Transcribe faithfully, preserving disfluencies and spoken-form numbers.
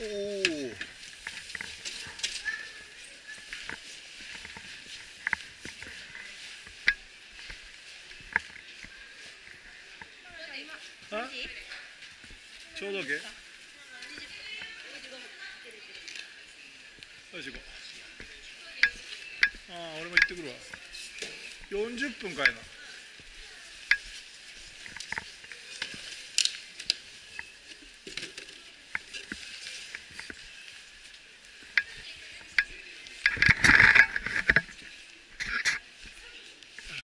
おお。あ、ちょうどけ。よし行こう。ああ、俺も行ってくるわ。よんじゅっぷんかいな。